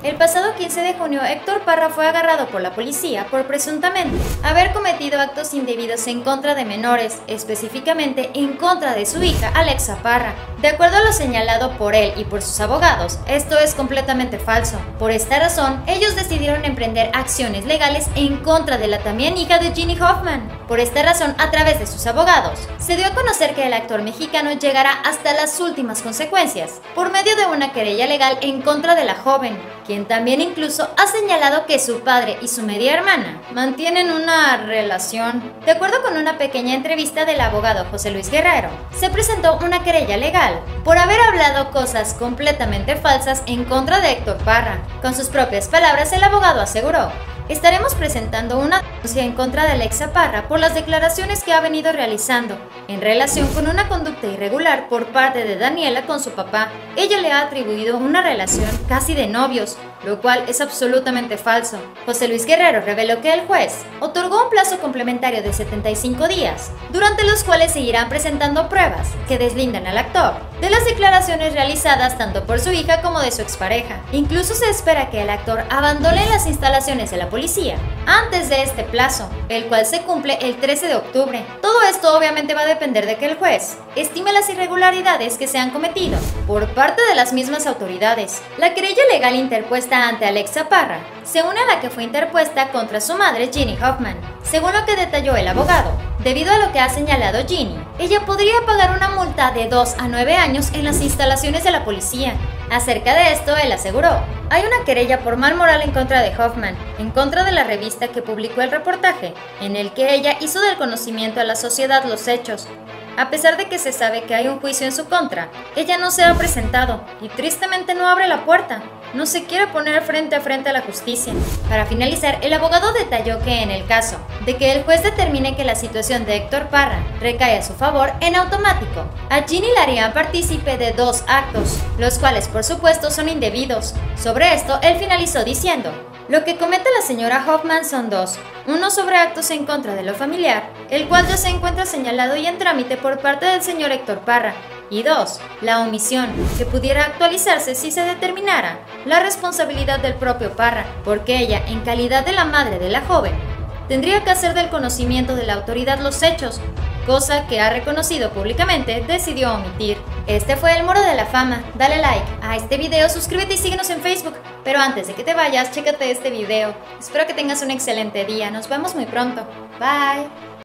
El pasado 15 de junio, Héctor Parra fue agarrado por la policía por presuntamente haber cometido actos indebidos en contra de menores, específicamente en contra de su hija, Alexa Parra. De acuerdo a lo señalado por él y por sus abogados, esto es completamente falso. Por esta razón, ellos decidieron emprender acciones legales en contra de la también hija de Ginny Hoffman. Por esta razón, a través de sus abogados, se dio a conocer que el actor mexicano llegará hasta las últimas consecuencias, por medio de una querella legal en contra de la joven, quien también incluso ha señalado que su padre y su media hermana mantienen una relación. De acuerdo con una pequeña entrevista del abogado José Luis Guerrero, se presentó una querella legal por haber hablado cosas completamente falsas en contra de Héctor Parra. Con sus propias palabras, el abogado aseguró: estaremos presentando una denuncia en contra de Alexa Parra por las declaraciones que ha venido realizando en relación con una conducta irregular por parte de Daniela con su papá. Ella le ha atribuido una relación casi de novios, lo cual es absolutamente falso. José Luis Guerrero reveló que el juez otorgó un plazo complementario de 75 días, durante los cuales seguirán presentando pruebas que deslindan al actor de las declaraciones realizadas tanto por su hija como de su expareja. Incluso se espera que el actor abandone las instalaciones de la policía antes de este plazo, el cual se cumple el 13 de octubre. Todo esto obviamente va a depender de que el juez estime las irregularidades que se han cometido por parte de las mismas autoridades. La querella legal interpuesta ante Alexa Parra se une a la que fue interpuesta contra su madre, Ginny Hoffman. Según lo que detalló el abogado, debido a lo que ha señalado Ginny, ella podría pagar una multa de 2 a 9 años en las instalaciones de la policía. Acerca de esto, él aseguró: hay una querella por mal moral en contra de Hoffman, en contra de la revista que publicó el reportaje, en el que ella hizo del conocimiento a la sociedad los hechos. A pesar de que se sabe que hay un juicio en su contra, ella no se ha presentado y tristemente no abre la puerta. No se quiere poner frente a frente a la justicia. Para finalizar, el abogado detalló que en el caso de que el juez determine que la situación de Héctor Parra recae a su favor, en automático a Ginny la harían partícipe de 2 actos, los cuales por supuesto son indebidos. Sobre esto, él finalizó diciendo: lo que comete la señora Hoffman son 2, uno sobre actos en contra de lo familiar, el cual ya se encuentra señalado y en trámite por parte del señor Héctor Parra, y 2, la omisión, que pudiera actualizarse si se determinara la responsabilidad del propio Parra, porque ella, en calidad de la madre de la joven, tendría que hacer del conocimiento de la autoridad los hechos, cosa que ha reconocido públicamente, decidió omitir. Este fue el Muro de la Fama. Dale like a este video, suscríbete y síguenos en Facebook. Pero antes de que te vayas, chécate este video. Espero que tengas un excelente día. Nos vemos muy pronto. Bye.